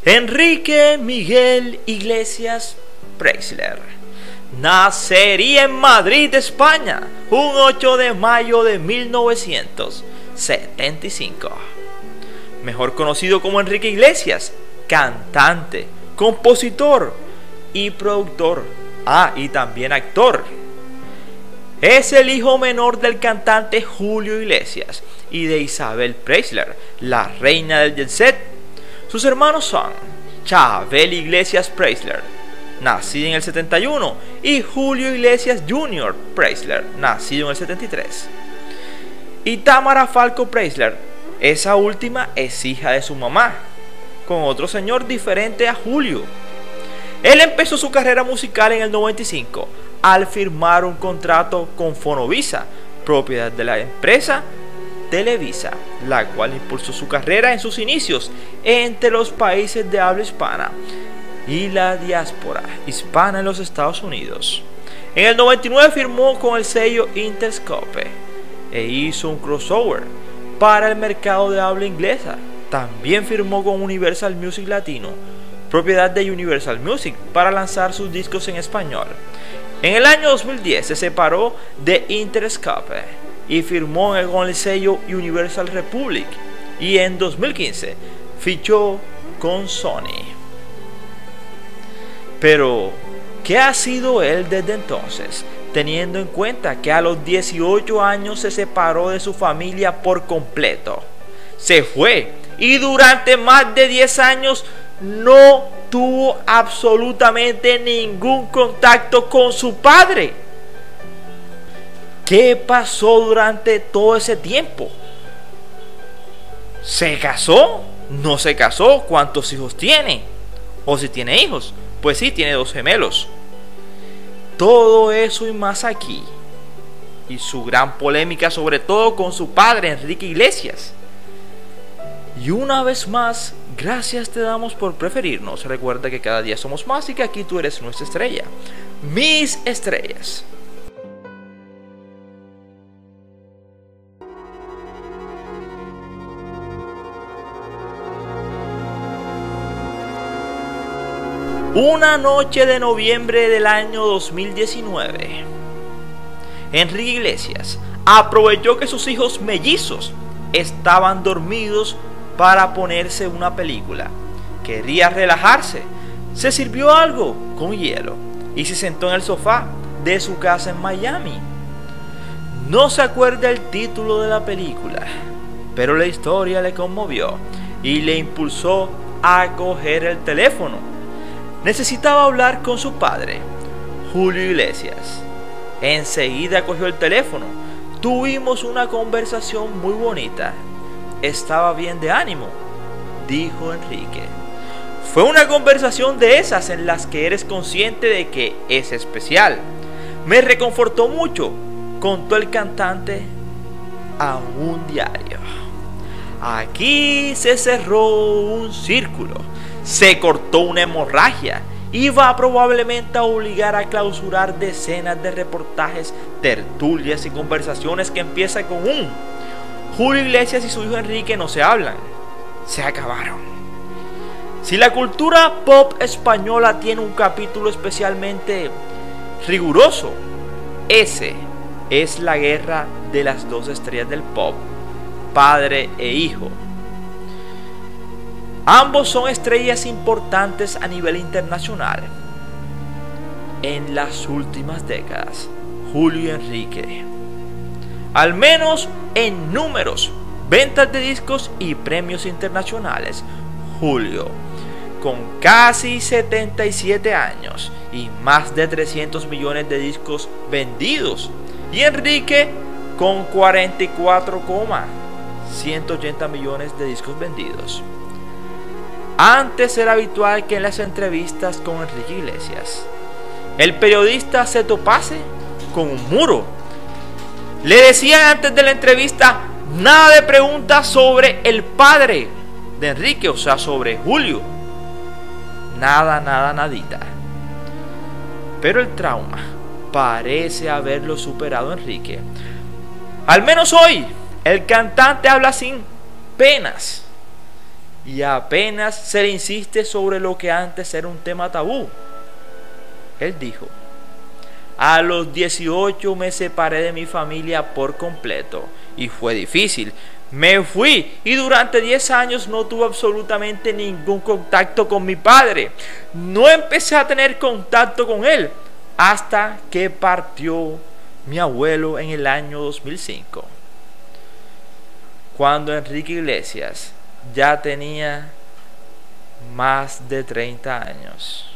Enrique Miguel Iglesias Preisler nacería en Madrid, España, un 8 de mayo de 1975. Mejor conocido como Enrique Iglesias, cantante, compositor y productor, y también actor. Es el hijo menor del cantante Julio Iglesias y de Isabel Preisler, la reina del jet set. Sus hermanos son Chabel Iglesias Preisler, nacido en el 71, y Julio Iglesias Jr. Preisler, nacido en el 73. Y Tamara Falco Preisler, esa última es hija de su mamá, con otro señor diferente a Julio. Él empezó su carrera musical en el 95 al firmar un contrato con Fonovisa, propiedad de la empresa Televisa, la cual impulsó su carrera en sus inicios entre los países de habla hispana y la diáspora hispana en los Estados Unidos. En el 99 firmó con el sello Interscope e hizo un crossover para el mercado de habla inglesa. También firmó con Universal Music Latino, propiedad de Universal Music, para lanzar sus discos en español. En el año 2010 se separó de Interscope y firmó con el sello Universal Republic, y en 2015 fichó con Sony. Pero, ¿qué ha sido él desde entonces? Teniendo en cuenta que a los 18 años se separó de su familia por completo. Se fue y durante más de 10 años no tuvo absolutamente ningún contacto con su padre. ¿Qué pasó durante todo ese tiempo? ¿Se casó? ¿No se casó? ¿Cuántos hijos tiene? ¿O si tiene hijos? Pues sí, tiene 2 gemelos. Todo eso y más aquí. Y su gran polémica, sobre todo con su padre, Enrique Iglesias. Y una vez más, gracias te damos por preferirnos. Recuerda que cada día somos más y que aquí tú eres nuestra estrella. Mis estrellas. Una noche de noviembre del año 2019, Enrique Iglesias aprovechó que sus hijos mellizos estaban dormidos para ponerse una película. Quería relajarse, se sirvió algo con hielo y se sentó en el sofá de su casa en Miami. No se acuerda el título de la película, pero la historia le conmovió y le impulsó a coger el teléfono. Necesitaba hablar con su padre, Julio Iglesias. Enseguida cogió el teléfono. Tuvimos una conversación muy bonita. Estaba bien de ánimo, dijo Enrique. Fue una conversación de esas en las que eres consciente de que es especial. Me reconfortó mucho, contó el cantante a un diario. Aquí se cerró un círculo. Se cortó una hemorragia y va probablemente a obligar a clausurar decenas de reportajes, tertulias y conversaciones que empiezan con un Julio Iglesias y su hijo Enrique no se hablan, se acabaron. Si la cultura pop española tiene un capítulo especialmente riguroso, ese es la guerra de las 2 estrellas del pop, padre e hijo. Ambos son estrellas importantes a nivel internacional. En las últimas décadas, Julio y Enrique, al menos en números, ventas de discos y premios internacionales. Julio, con casi 77 años y más de 300 millones de discos vendidos. Y Enrique, con 44,180 millones de discos vendidos. Antes era habitual que en las entrevistas con Enrique Iglesias el periodista se topase con un muro. Le decían antes de la entrevista nada de preguntas sobre el padre de Enrique, o sea, sobre Julio. Nada, nadita. Pero el trauma parece haberlo superado Enrique. Al menos hoy, el cantante habla sin penas y apenas se le insiste sobre lo que antes era un tema tabú. Él dijo: a los 18 me separé de mi familia por completo y fue difícil. Me fui y durante 10 años no tuve absolutamente ningún contacto con mi padre. No empecé a tener contacto con él hasta que partió mi abuelo en el año 2005, cuando Enrique Iglesias ya tenía más de 30 años.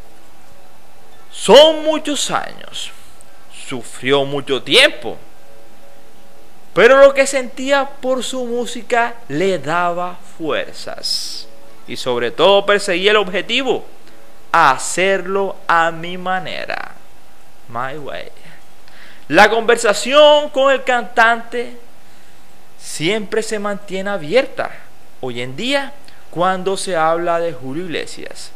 Son muchos años, sufrió mucho tiempo, pero lo que sentía por su música le daba fuerzas y sobre todo perseguía el objetivo: hacerlo a mi manera, my way. La conversación con el cantante siempre se mantiene abierta hoy en día cuando se habla de Julio Iglesias.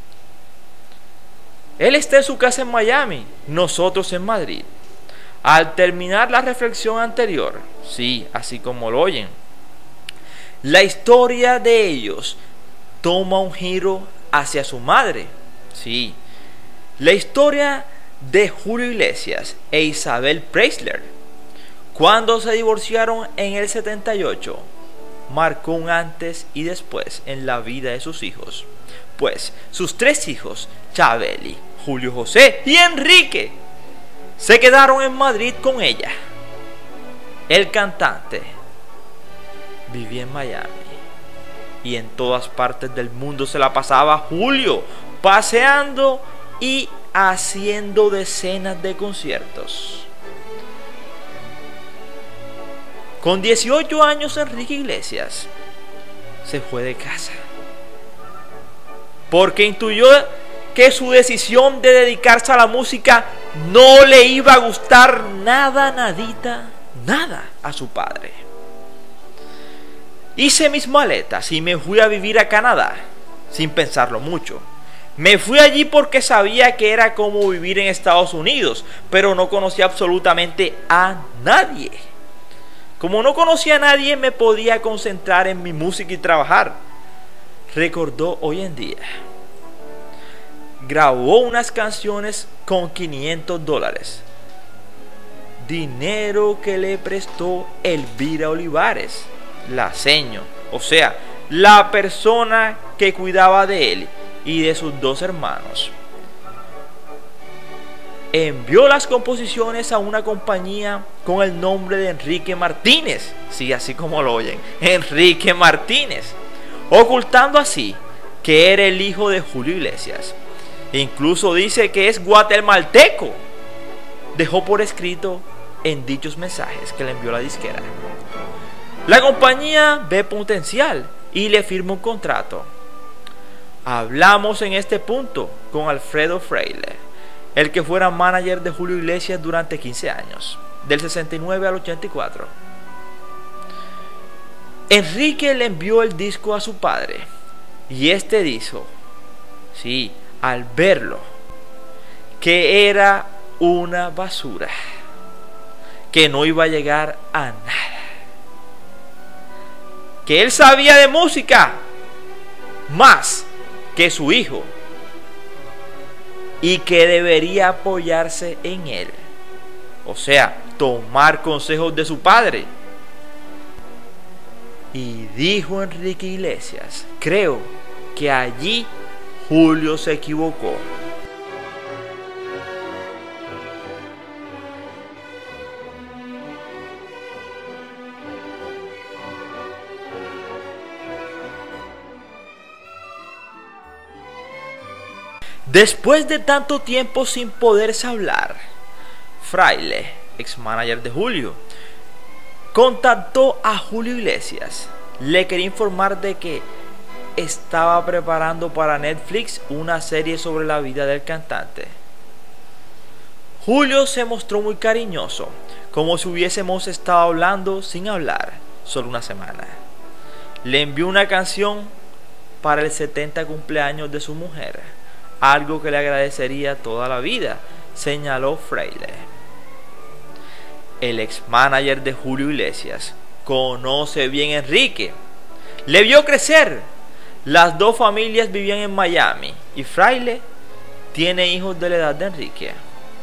Él está en su casa en Miami, nosotros en Madrid. Al terminar la reflexión anterior, sí, así como lo oyen, la historia de ellos toma un giro hacia su madre. Sí, la historia de Julio Iglesias e Isabel Preisler, cuando se divorciaron en el 78, marcó un antes y después en la vida de sus hijos, pues sus 3 hijos, Chabeli, Julio José y Enrique, se quedaron en Madrid con ella. El cantante vivía en Miami y en todas partes del mundo se la pasaba Julio paseando y haciendo decenas de conciertos. Con 18 años Enrique Iglesias se fue de casa porque intuyó que su decisión de dedicarse a la música no le iba a gustar nada, nadita, nada a su padre. Hice mis maletas y me fui a vivir a Canadá sin pensarlo mucho. Me fui allí porque sabía que era como vivir en Estados Unidos, pero no conocía absolutamente a nadie. Como no conocía a nadie, me podía concentrar en mi música y trabajar. Recordó hoy en día. Grabó unas canciones con $500, dinero que le prestó Elvira Olivares, la seño, o sea, la persona que cuidaba de él y de sus 2 hermanos. Envió las composiciones a una compañía con el nombre de Enrique Martínez, sí, así como lo oyen, Enrique Martínez, ocultando así que era el hijo de Julio Iglesias. Incluso dice que es guatemalteco. Dejó por escrito en dichos mensajes que le envió la disquera. La compañía ve potencial y le firma un contrato. Hablamos en este punto con Alfredo Freile, el que fuera manager de Julio Iglesias durante 15 años, del 69 al 84. Enrique le envió el disco a su padre y este dijo, sí, al verlo, que era una basura, que no iba a llegar a nada, que él sabía de música más que su hijo y que debería apoyarse en él, o sea, tomar consejos de su padre. Y dijo Enrique Iglesias, creo que allí Julio se equivocó. Después de tanto tiempo sin poderse hablar, Fraile, ex manager de Julio, contactó a Julio Iglesias. Le quería informar de que estaba preparando para Netflix una serie sobre la vida del cantante. Julio se mostró muy cariñoso, como si hubiésemos estado hablando sin hablar solo una semana. Le envió una canción para el 70 cumpleaños de su mujer, algo que le agradecería toda la vida, señaló Freile. El ex manager de Julio Iglesias conoce bien a Enrique, le vio crecer Las dos familias vivían en Miami y Fraile tiene hijos de la edad de Enrique.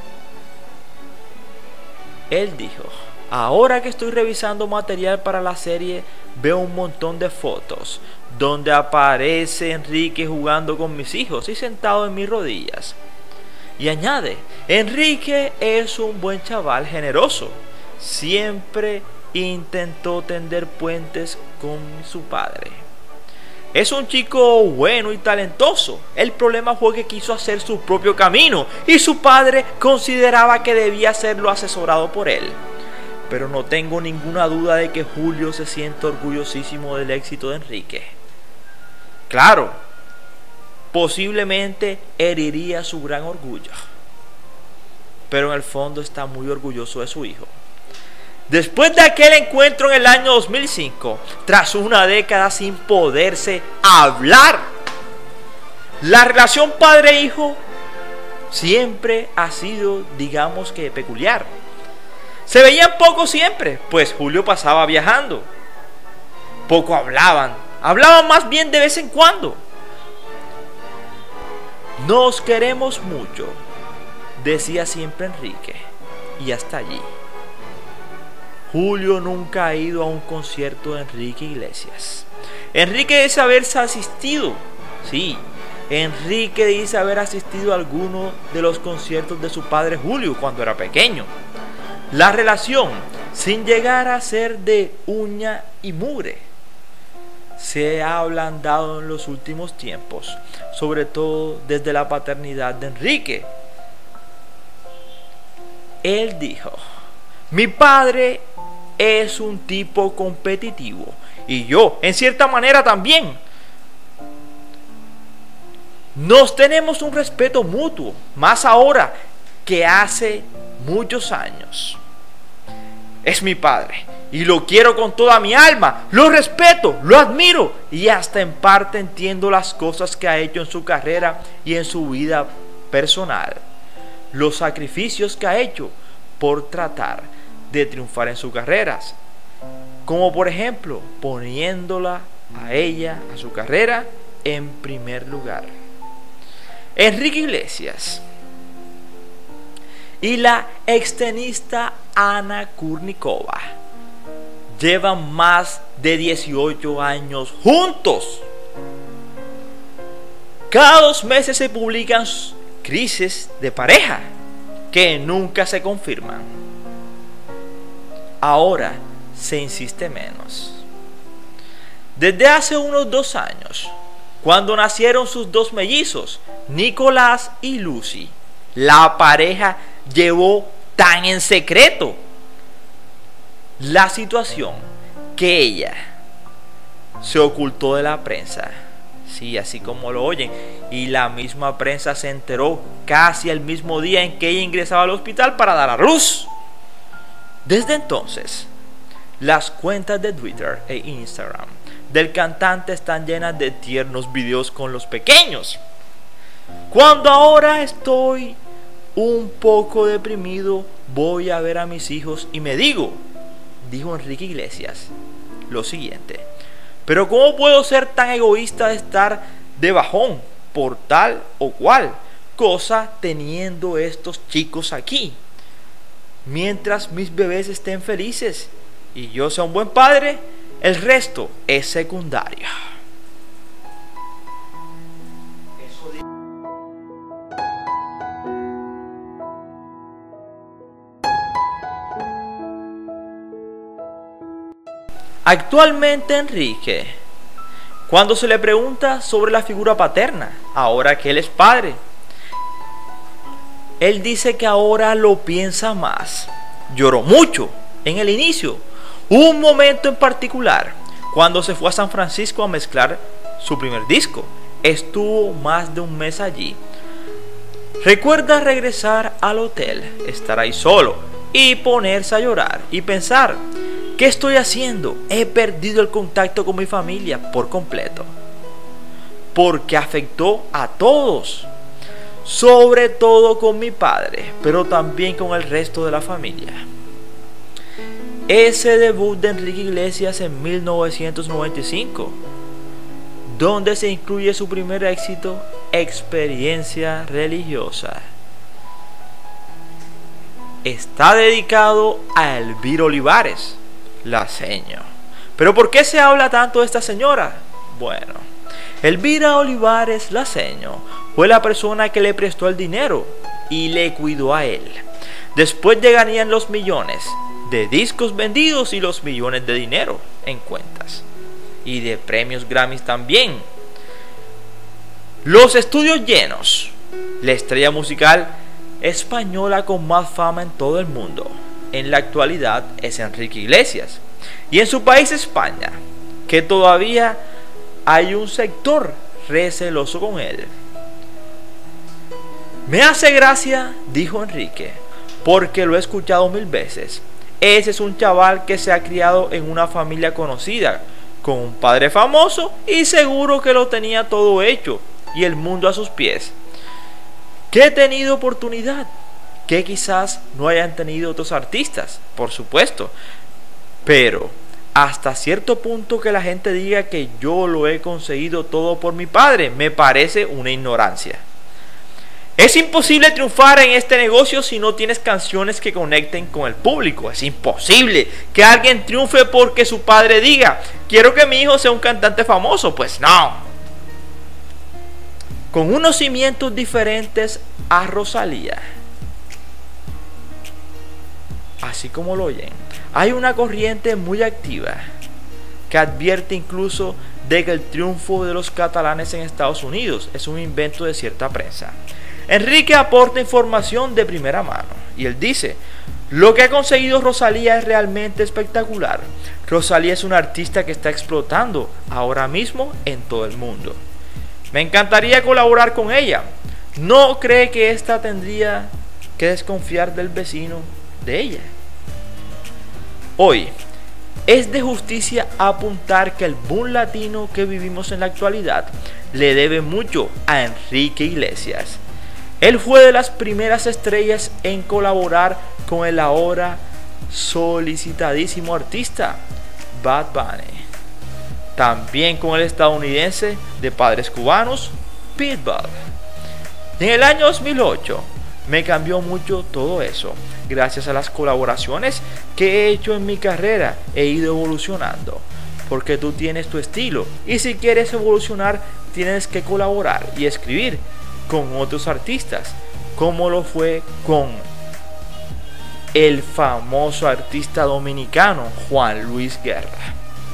Él dijo: ahora que estoy revisando material para la serie, veo un montón de fotos donde aparece Enrique jugando con mis hijos y sentado en mis rodillas. Y añade: Enrique es un buen chaval generoso. Siempre intentó tender puentes con su padre. Es un chico bueno y talentoso. El problema fue que quiso hacer su propio camino y su padre consideraba que debía serlo asesorado por él. Pero no tengo ninguna duda de que Julio se siente orgullosísimo del éxito de Enrique. Claro, posiblemente heriría su gran orgullo, pero en el fondo está muy orgulloso de su hijo. Después de aquel encuentro en el año 2005, tras una década sin poderse hablar, la relación padre-hijo siempre ha sido, digamos que, peculiar. Se veían poco siempre, pues Julio pasaba viajando. Poco hablaban más bien de vez en cuando. Nos queremos mucho, decía siempre Enrique, y hasta allí. Julio nunca ha ido a un concierto de Enrique Iglesias. Enrique dice haberse asistido. Sí, Enrique dice haber asistido a alguno de los conciertos de su padre Julio cuando era pequeño. La relación, sin llegar a ser de uña y mugre, se ha ablandado en los últimos tiempos, sobre todo desde la paternidad de Enrique. Él dijo: mi padre es un tipo competitivo y yo, en cierta manera, también. Nos tenemos un respeto mutuo, más ahora que hace muchos años. Es mi padre y lo quiero con toda mi alma, lo respeto, lo admiro y hasta en parte entiendo las cosas que ha hecho en su carrera y en su vida personal, los sacrificios que ha hecho por tratar de triunfar en sus carreras, como por ejemplo poniéndola a ella, a su carrera, en primer lugar. Enrique Iglesias y la extenista Ana Kurnikova llevan más de 18 años juntos. Cada 2 meses se publican crisis de pareja que nunca se confirman. Ahora se insiste menos. Desde hace unos 2 años, cuando nacieron sus 2 mellizos, Nicolás y Lucy, la pareja llevó tan en secreto la situación que ella se ocultó de la prensa. Sí, así como lo oyen. Y la misma prensa se enteró casi el mismo día en que ella ingresaba al hospital para dar a luz. Desde entonces, las cuentas de Twitter e Instagram del cantante están llenas de tiernos videos con los pequeños. Cuando ahora estoy un poco deprimido, voy a ver a mis hijos y me dijo Enrique Iglesias, lo siguiente: pero ¿cómo puedo ser tan egoísta de estar de bajón por tal o cual cosa teniendo estos chicos aquí? Mientras mis bebés estén felices y yo sea un buen padre, el resto es secundario. Actualmente Enrique, cuando se le pregunta sobre la figura paterna, ahora que él es padre, él dice que ahora lo piensa más. Lloró mucho en el inicio. Hubo un momento en particular cuando se fue a San Francisco a mezclar su primer disco. Estuvo más de 1 mes allí. Recuerda regresar al hotel, estar ahí solo y ponerse a llorar y pensar: ¿qué estoy haciendo? He perdido el contacto con mi familia por completo. Porque afectó a todos. Sobre todo con mi padre, pero también con el resto de la familia. Ese debut de Enrique Iglesias en 1995 donde se incluye su primer éxito, Experiencia Religiosa. Está dedicado a Elvira Olivares, la seño. ¿Pero por qué se habla tanto de esta señora? Bueno, Elvira Olivares la seño fue la persona que le prestó el dinero y le cuidó a él. Después llegarían los millones de discos vendidos y los millones de dinero en cuentas. Y de premios Grammys también. Los estudios llenos. La estrella musical española con más fama en todo el mundo en la actualidad es Enrique Iglesias. Y en su país, España, que todavía hay un sector receloso con él. Me hace gracia, dijo Enrique, porque lo he escuchado 1000 veces. Ese es un chaval que se ha criado en una familia conocida, con un padre famoso y seguro que lo tenía todo hecho y el mundo a sus pies. Que he tenido oportunidad, que quizás no hayan tenido otros artistas, por supuesto, pero hasta cierto punto que la gente diga que yo lo he conseguido todo por mi padre, me parece una ignorancia. Es imposible triunfar en este negocio si no tienes canciones que conecten con el público. Es imposible que alguien triunfe porque su padre diga, quiero que mi hijo sea un cantante famoso. Pues no. Con unos cimientos diferentes a Rosalía. Así como lo oyen, hay una corriente muy activa que advierte incluso de que el triunfo de los catalanes en Estados Unidos es un invento de cierta prensa. Enrique aporta información de primera mano y él dice, lo que ha conseguido Rosalía es realmente espectacular. Rosalía es una artista que está explotando ahora mismo en todo el mundo. Me encantaría colaborar con ella. ¿No cree que ésta tendría que desconfiar del vecino de ella? Hoy es de justicia apuntar que el boom latino que vivimos en la actualidad le debe mucho a Enrique Iglesias. Él fue de las primeras estrellas en colaborar con el ahora solicitadísimo artista Bad Bunny. También con el estadounidense de padres cubanos Pitbull. En el año 2008 me cambió mucho todo eso. Gracias a las colaboraciones que he hecho en mi carrera he ido evolucionando. Porque tú tienes tu estilo y si quieres evolucionar tienes que colaborar y escribir con otros artistas, como lo fue con el famoso artista dominicano Juan Luis Guerra.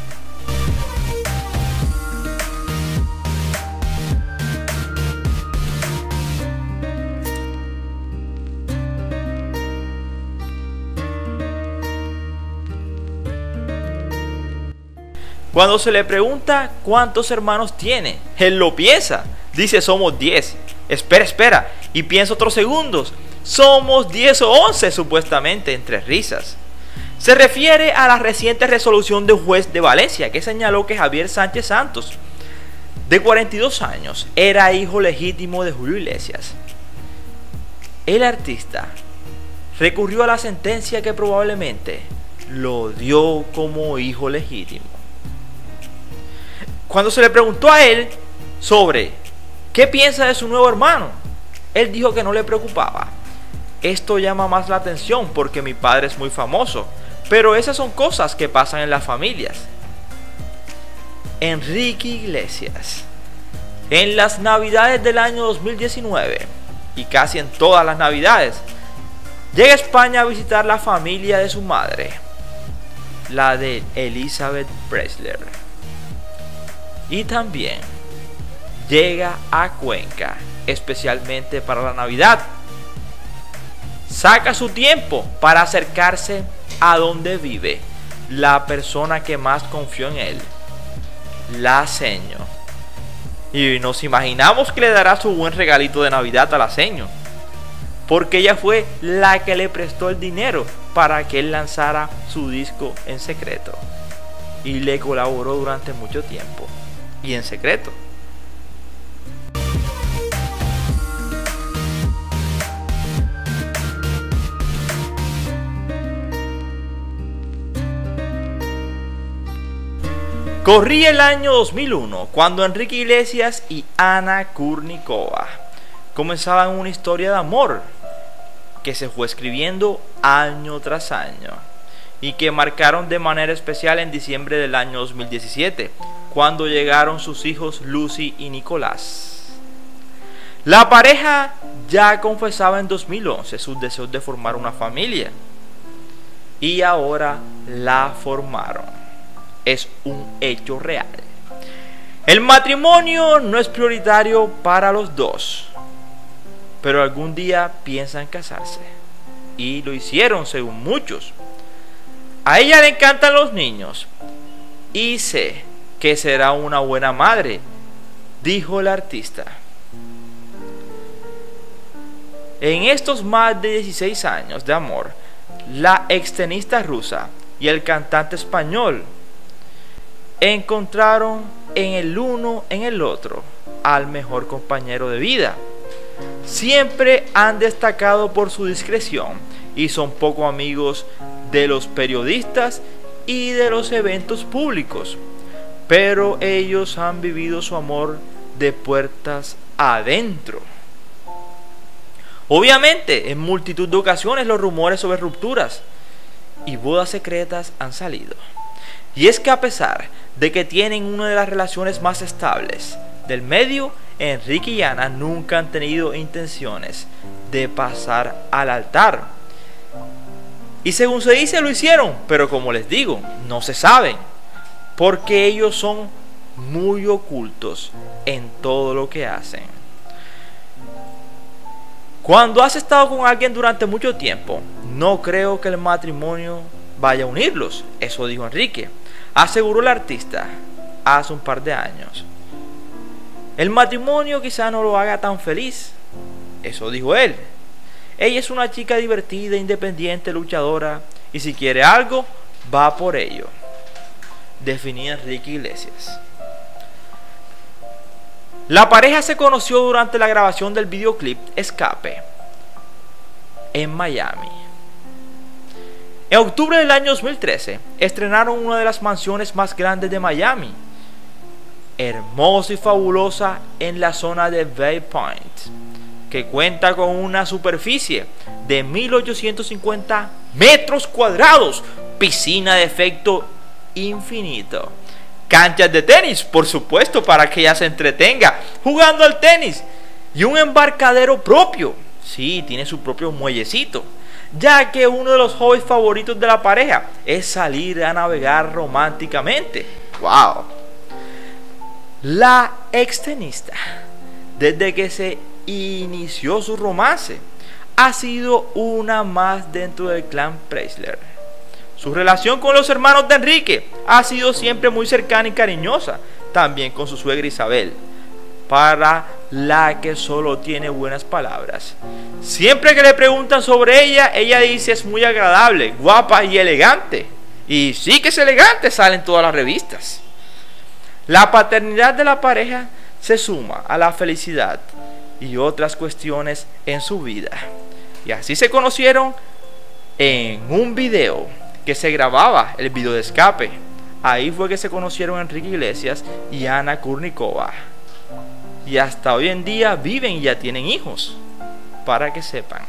Cuando se le pregunta cuántos hermanos tiene, él lo piensa, dice somos 10. Espera, y piensa otros segundos. Somos 10 o 11 supuestamente, entre risas. Se refiere a la reciente resolución de un juez de Valencia que señaló que Javier Sánchez Santos, de 42 años, era hijo legítimo de Julio Iglesias. El artista recurrió a la sentencia que probablemente lo dio como hijo legítimo. Cuando se le preguntó a él sobre ¿qué piensa de su nuevo hermano?, él dijo que no le preocupaba. Esto llama más la atención porque mi padre es muy famoso, pero esas son cosas que pasan en las familias. Enrique Iglesias. En las navidades del año 2019 y casi en todas las navidades, llega a España a visitar la familia de su madre, la de Elizabeth Presley. Y también llega a Cuenca, especialmente para la Navidad. Saca su tiempo para acercarse a donde vive la persona que más confió en él, la seño. Y nos imaginamos que le dará su buen regalito de Navidad a la seño, porque ella fue la que le prestó el dinero para que él lanzara su disco en secreto. Y le colaboró durante mucho tiempo, y en secreto. Corría el año 2001 cuando Enrique Iglesias y Ana Kurnikova comenzaban una historia de amor que se fue escribiendo año tras año y que marcaron de manera especial en diciembre del año 2017, cuando llegaron sus hijos Lucy y Nicolás. La pareja ya confesaba en 2011 sus deseos de formar una familia y ahora la formaron. Es un hecho real. El matrimonio no es prioritario para los dos, pero algún día piensan casarse y lo hicieron según muchos. A ella le encantan los niños y sé que será una buena madre, dijo el artista. En estos más de 16 años de amor, la extenista rusa y el cantante español encontraron en el uno en el otro al mejor compañero de vida. Siempre han destacado por su discreción y son poco amigos de los periodistas y de los eventos públicos, pero ellos han vivido su amor de puertas adentro. Obviamente, en multitud de ocasiones los rumores sobre rupturas y bodas secretas han salido. Y es que a pesar de que tienen una de las relaciones más estables del medio, Enrique y Ana nunca han tenido intenciones de pasar al altar. Y según se dice lo hicieron, pero como les digo, no se sabe, porque ellos son muy ocultos en todo lo que hacen. Cuando has estado con alguien durante mucho tiempo, no creo que el matrimonio vaya a unirlos, eso dijo Enrique, aseguró el artista hace un par de años. El matrimonio quizá no lo haga tan feliz, eso dijo él. Ella es una chica divertida, independiente, luchadora, y si quiere algo, va por ello, definía Enrique Iglesias. La pareja se conoció durante la grabación del videoclip Escape en Miami. En octubre del año 2013 estrenaron una de las mansiones más grandes de Miami, hermosa y fabulosa en la zona de Bay Point, que cuenta con una superficie de 1850 metros cuadrados, piscina de efecto infinito, canchas de tenis, por supuesto, para que ella se entretenga jugando al tenis, y un embarcadero propio. Sí, tiene su propio muellecito, ya que uno de los hobbies favoritos de la pareja es salir a navegar románticamente. ¡Wow! La extenista, desde que se inició su romance, ha sido una más dentro del clan Preisler. Su relación con los hermanos de Enrique ha sido siempre muy cercana y cariñosa, también con su suegra Isabel, para la que solo tiene buenas palabras. Siempre que le preguntan sobre ella, ella dice es muy agradable, guapa y elegante. Y sí que es elegante, sale en todas las revistas. La paternidad de la pareja se suma a la felicidad y otras cuestiones en su vida. Y así se conocieron en un video que se grababa, el video de Escape. Ahí fue que se conocieron Enrique Iglesias y Ana Kurnikova. Y hasta hoy en día viven y ya tienen hijos, para que sepan.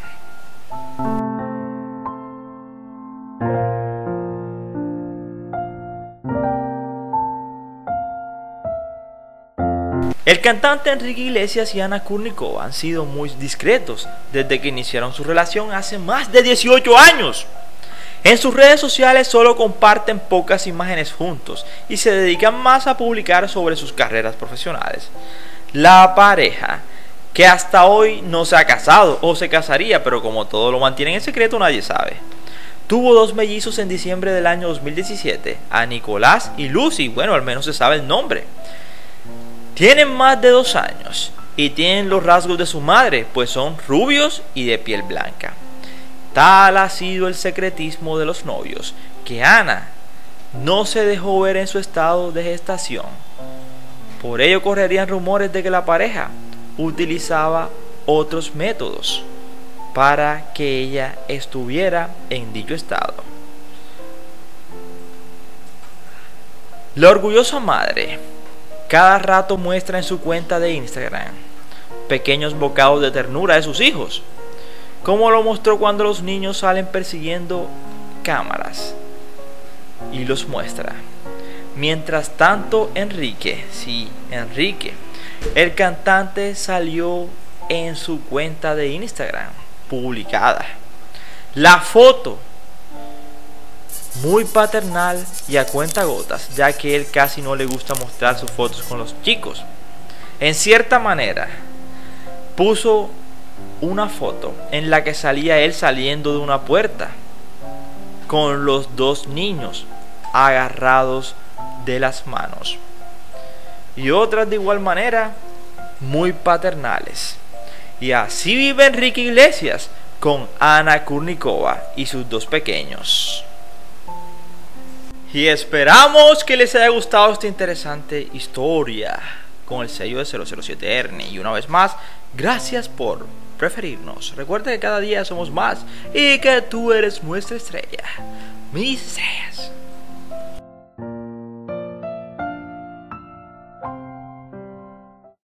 El cantante Enrique Iglesias y Ana Kurnikova han sido muy discretos desde que iniciaron su relación hace más de 18 años. En sus redes sociales solo comparten pocas imágenes juntos y se dedican más a publicar sobre sus carreras profesionales. La pareja, que hasta hoy no se ha casado o se casaría, pero como todo lo mantienen en secreto nadie sabe, tuvo dos mellizos en diciembre del año 2017, a Nicolás y Lucy. Bueno, al menos se sabe el nombre. Tienen más de 2 años y tienen los rasgos de su madre, pues son rubios y de piel blanca. Tal ha sido el secretismo de los novios, que Ana no se dejó ver en su estado de gestación. Por ello correrían rumores de que la pareja utilizaba otros métodos para que ella estuviera en dicho estado. La orgullosa madre cada rato muestra en su cuenta de Instagram pequeños bocados de ternura de sus hijos, como lo mostró cuando los niños salen persiguiendo cámaras y los muestra. Mientras tanto, Enrique, el cantante, salió en su cuenta de Instagram publicada la foto muy paternal y a cuentagotas, ya que él casi no le gusta mostrar sus fotos con los chicos. En cierta manera, puso una foto en la que salía él saliendo de una puerta con los dos niños agarrados de las manos, y otras de igual manera muy paternales. Y así vive Enrique Iglesias con Ana Kurnikova y sus dos pequeños. Y esperamos que les haya gustado esta interesante historia con el sello de 007 Ernie. Y una vez más, gracias por preferirnos. Recuerda que cada día somos más y que tú eres nuestra estrella. Mis estrellas.